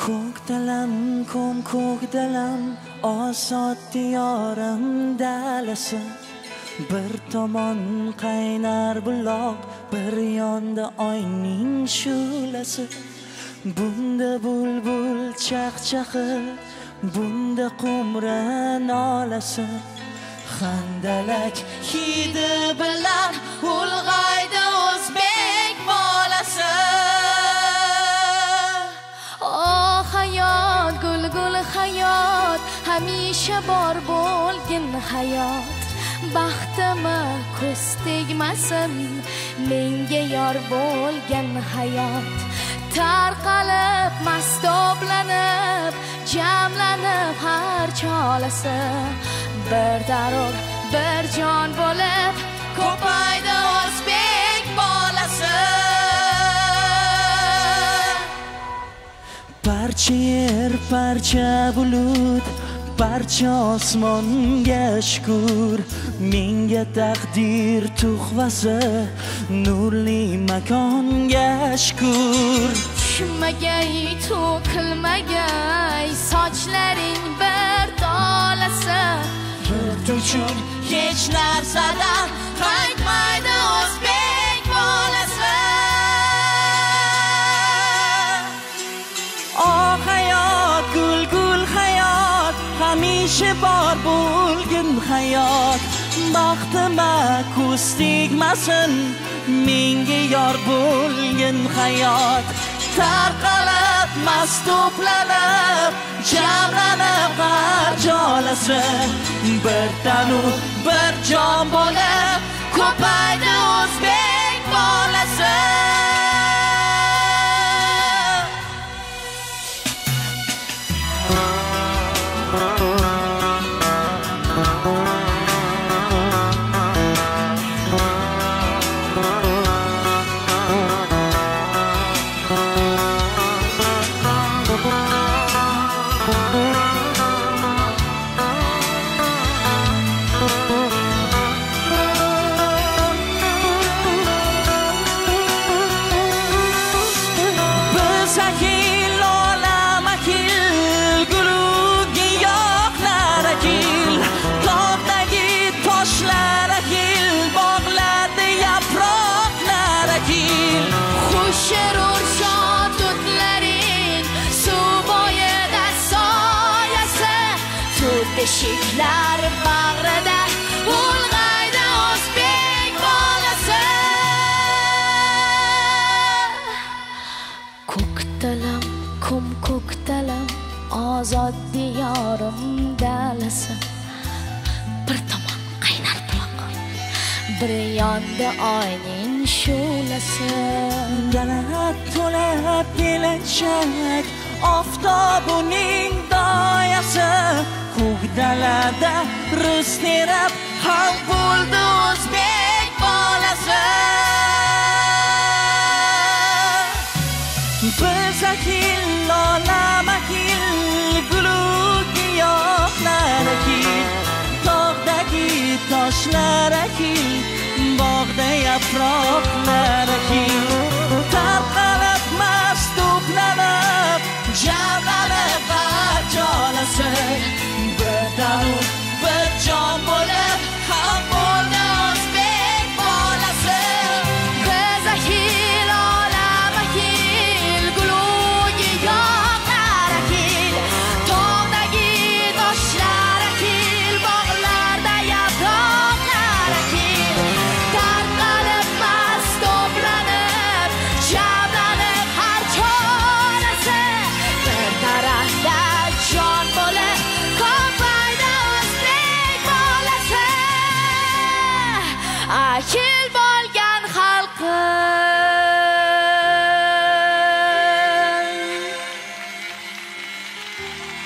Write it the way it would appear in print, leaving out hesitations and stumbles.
Ko'kdalam, ko'kdalam, ozod diyorim dalasi. Bir tomon qaynar buloq, bir yonda oyning shu'lasi. Bunda bulbul chaqchaqi, bunda qumra nolasi. Handalak hidi bilan ulg'aydi o'zbek bolasi. Oh hayot, gul hayot, hamisha bor bo'lgin hayot. Baxtima ko'z tegmasin, menga yor bo'lgan hayot. Tarqalib, mastoblanib, jamlanib har cholasi. Bir darur, bir jon bo'lib, ko'paydi o'zbek bolasi. Parcha yer, parcha bulut, parcha osmonga shukr. Menga taqdir tuhvasi, nurli makonga shukr. Tushmagay, to'kilmagay, sochlaring bir dolasi. Yurt uchun hech narsadan qaytmaydi o'zbek bolasi. Oh hayot, gul hayot, hamisha bor bo'lgin hayot. Baxtima ko'z tegmasin, menga yor bo'lgin hayot. Tarqalib, mastoblanib, jamlanib har cholasi. Bir tanu, bir jon bo'lib, ko'paydi o'zbek bolasi. Beshiklar bag'rida ulg'aydi o'zbek bolasi. Ko'kdalam, ko'kdalam, ozod diyorim dalasi. Bir tomon qaynar buloq, bir yonda oyning shu'lasi. Dala to'la kelajak, oftob uning doyasi. Ko'kdalada rizq terab ham bo'ldi o'zbek bolasi. Biz akil, olam akil, gulu giyohlar akil. Tog'dagi toshlar akil, bog'da yaproqlar akil. Tarqalib, mastoblanib, jamlanib har cholasi. Bir tanu, bir jon bo'lib, ham bo'ldi o'zbek bolasi. Biz akil, olam akil, gulu giyohlar akil. Tog'dagi toshlar akil, bog'larda yaproqlar akil. Tarqalib, mastoblanib, jamlanib har cholasi. Bir tarafda jon bo'lib, ko'paydi o'zbek bolasi. Akil bo'lgan xalqim.